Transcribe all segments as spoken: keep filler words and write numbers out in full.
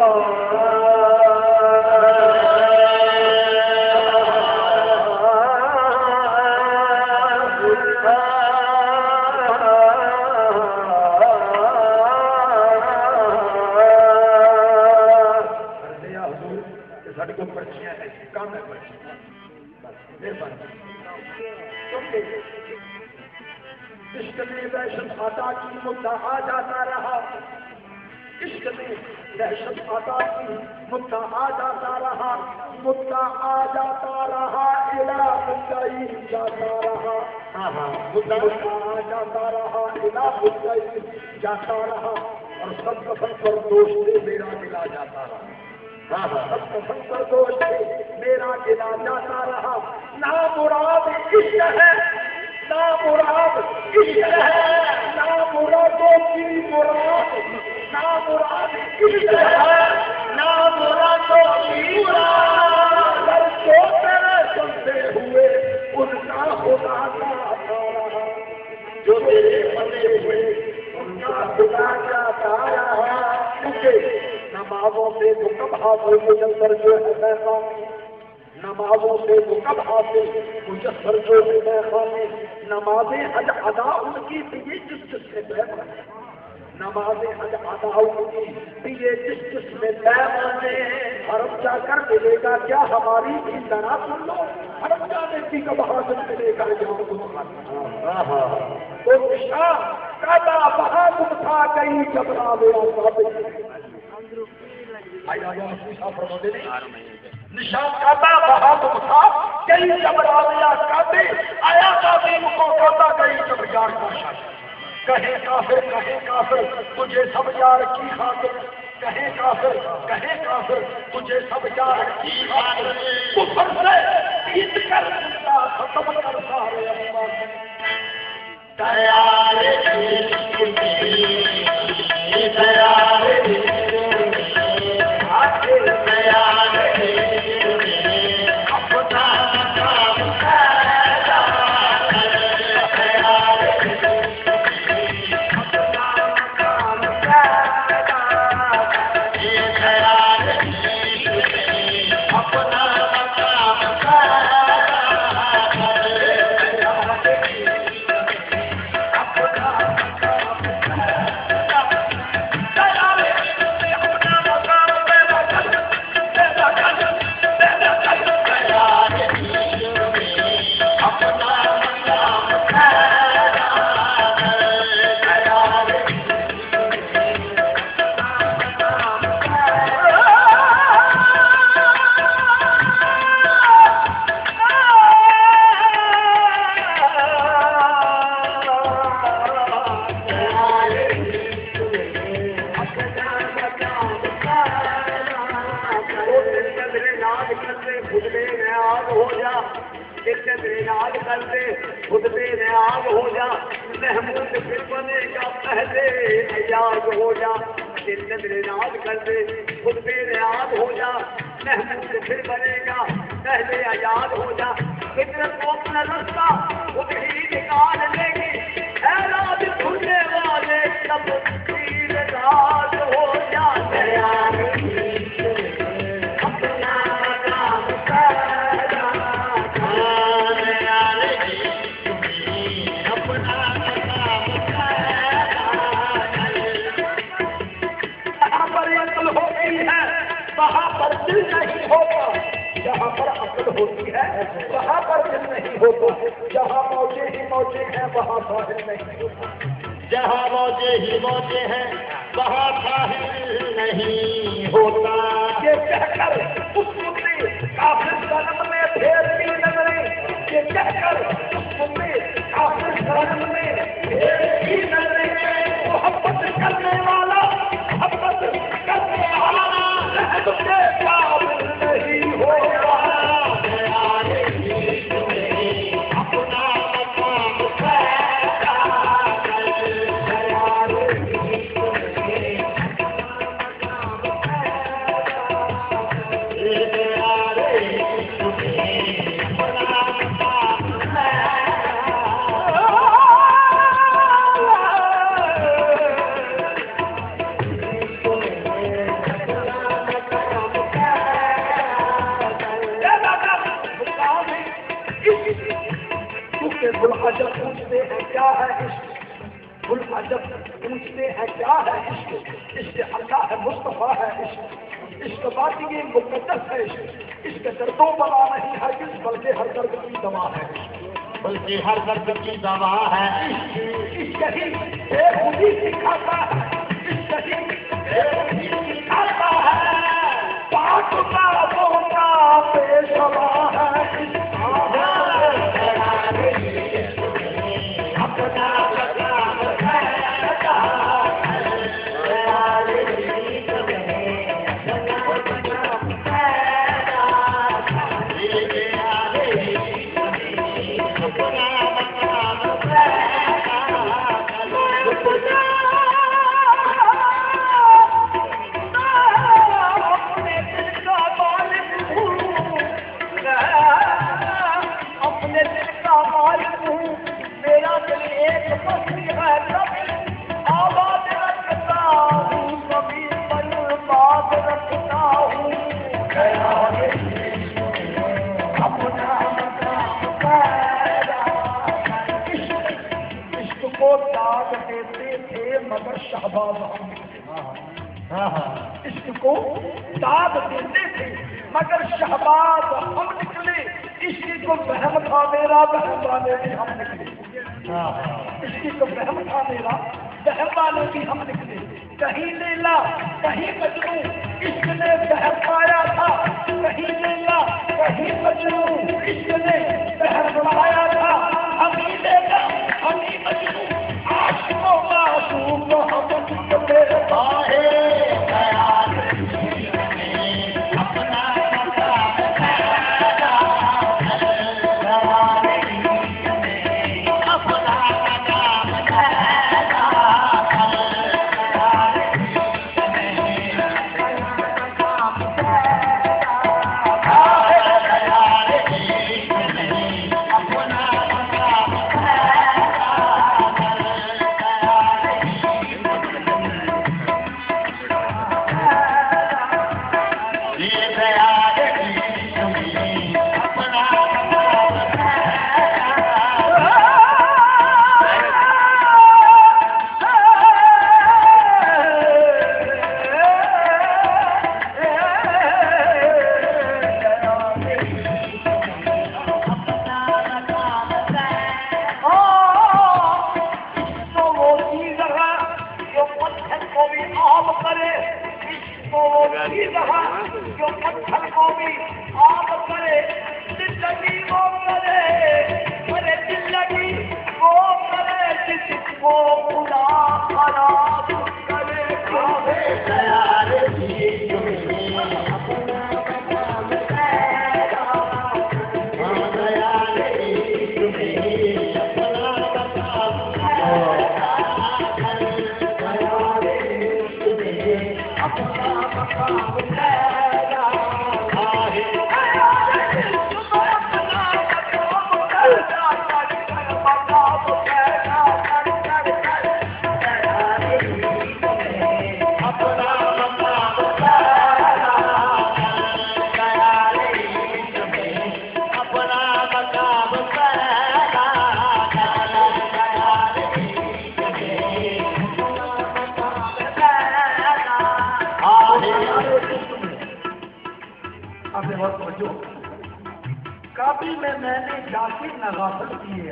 इश्क में दहशत आता की मुद्दा आ जाता रहा, इश्क में दहशत आता की मुद्दा आ जाता रहा, मुद्दा आ जाता रहा, इला मुद्दाई जाता रहा, मुद्दा आ जाता रहा, इला मुद्दाई जाता रहा, और सब कफन पर दोष से मेरा गिला जाता रहा, सब कफन पर दोष से मेरा गिला जाता रहा। ना मुराद इश्क है, ना मुराद इश्क है, ना मुरादों की मुराद, ना मुराद इश्क है, ना मुरादों की मुराद, अगर जो तेरे सुनते हुए उनका खुदा जाता रहा, जो तेरे बने हुए उनका खुदा जाता रहा। क्योंकि नमाजों से जो कब हासिल मुजस्सर जो है पैगामी, नमाजों से वो कब हासिल मुजस्सर जो है पैगामी, नमाजें हज अदा उनकी दिए जिस जिसमें पैगाम, नमाजें हज अदा उनकी दिए जिस जिसमें पैगाम, हरम जाकर मिलेगा क्या हमारी भी लड़ा सुन लो, हरम जाने की कब हासिल मिलेगा जाओ तो निशा काबा बहा तुम था कहीं जबरा निशान काबा बहा तुम था कहीं जबराया काबे आया काबे मुको काबा कहीं जब यार का शान, कहे काफिर कहे काफिर तुझे सब यार की खातिर, कहे काफिर कहे काफिर तुझे सब यार की खातिर, कुफर से जीत कर जिंदा खत्म कर सारे अरमान। तैयार तैयार जहाँ मौजे ही मौजे हैं वहाँ साहिल नहीं होता, ये कहकर उस मुद्दे काफिर सनम में ढेर की नजरें, ये कहकर उस मुद्दे काफिर सनम में ढेर की नजरें, मोहब्बत करने वाला मोहब्बत करने वाला रहम के काबिल नहीं होगा। अजब पूछते हैं क्या है इश्क, गुल अजब पूछते हैं क्या है इश्क, इश्क अल्लाह है मुस्तफा है इश्क, इश्क बात ये मुकद्दस है इश्क, इश्क दर्दों बला नहीं हरगिज़ बल्कि हर दर्द की दवा है, बल्कि हर दर्द की दवा है। इश्क ही बेखुदी सिखाता है, इश्क ही बेखुदी सिखाता है, पाक का मोहता पेशवा है इश्क, अपना मगर शहबाज हम निकले, इश्क को दाद देते थे मगर शहबाज हम निकले, इश्क को बहम था मेरा बहम वाले भी हम निकले, इश्क को बहम था मेरा बहम वाले भी हम निकले, कहीं लेला कहीं मजनू इश्क ने बहम पाया था, कहीं लेला कहीं मजनू इश्क ने बहम पाया था, हम ही लेला हम ही मजनू आशिकों का आशूक हम निकले बाहे ख्याल अपना जो पत्थर को भी आप करे, जिंदगी वो करे, करे जिंदगी वो करे, जिसको खुदा खराब करे, काहे तैयार काबी में मैंने जाके नगाफत किए,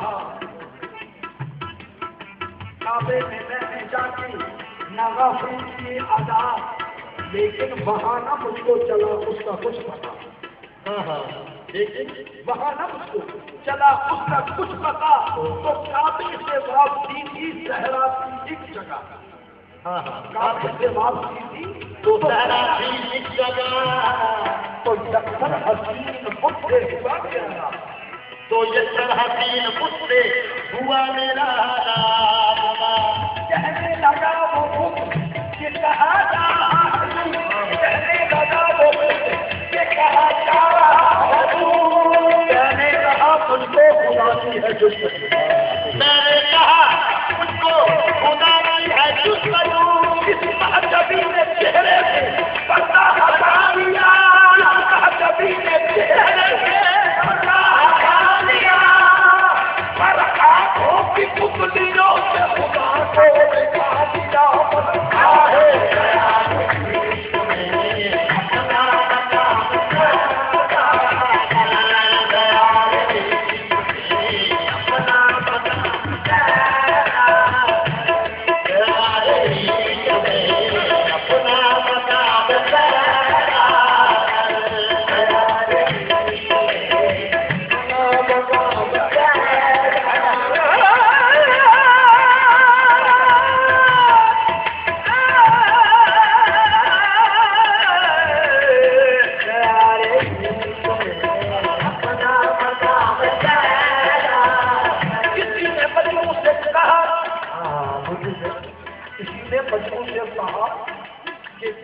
काबे में मैंने जाके नगाफत किए अदा, लेकिन बहाना मुझको चला उसका कुछ पता, लेकिन बहाना मुझको चला उसका कुछ पता, तो काबे से वापसी थी सहरा की एक जगह, काबे से वापसी थी तो सहरा की एक जगह, तो यक्सर हसीन मुझसे हुआ मेरा, तो यक्सर हसीन मुझसे हुआ मेरा नामा, कहने लगा वो मुझ कि कहा जा, कहने लगा वो मुझ कि कहा जा, कहने लगा तुझको खुदानी है दुश्मन, मैंने कहा मुझको खुदानी है दुश्मन, इस महजबी ने चेहरे में पर्दा हटा दिया, कभी ने चेहरे में पर्दा हटा दिया, पर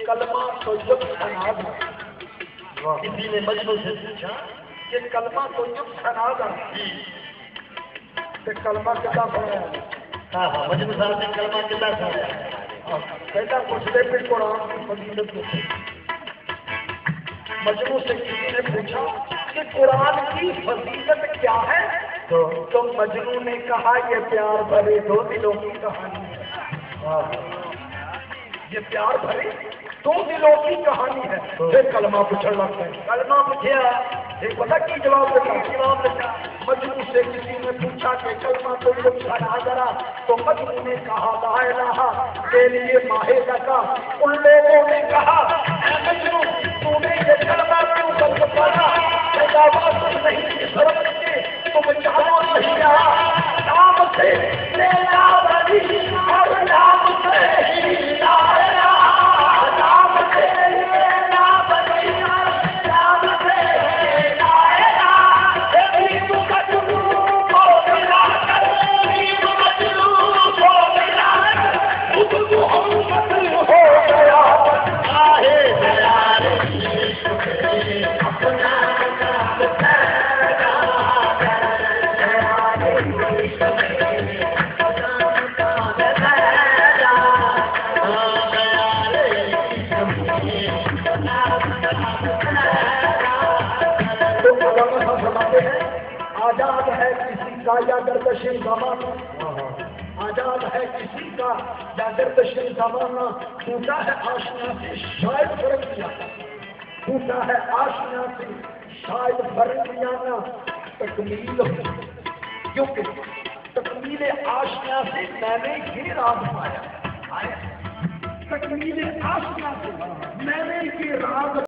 कलमा तो युग सनातन, किसी ने मजनू से पूछा ये कलमा तो युग सनातन ते कलमा कितना पढ़ा? हाँ हाँ मजनू साहब ने कलमा कितना सुना? पहला पूछते फिर कुरान की फजीलत पूछे। मजनू से किसी ने पूछा कि कुरान की फजीलत क्या है? तो तो मजनू ने कहा ये प्यार भरे दो दिलों की कहानी है। ये प्यार भरे दो दिलों की कहानी है। फिर कलमा पूछने लगते हैं। कलमा पूछा एक पता की जवाब देता जवाब देता मजनू से किसी ने पूछा कि कलमा तो युग सनातन, तो मजनू ने कहा ला इलाहा के लिए माहे लगा। उन लोगों ने कहा मजनू तूने ये कलमा क्यों बंद पढ़ा? नहीं शर्म के तुम जानो नहीं नाम से लेना बड़ी और नाम से हिला नाम से लेना बड़ी नाम से हिला एक तू मजनू को मिला एक मजनू को मिला खुद मोहम्मद हो गया आहे प्यारे अपना आजाद है किसी का या गर्दशे जमाना, आजाद है किसी का या गर्दशे जमाना, टूटा है आशना से शायद फर्क किया, टूटा है आशना से शायद फर्क किया तकमील हो, क्योंकि तकमील आशना से मैंने ये राज पाया, तकमील आशना से मैंने ये राज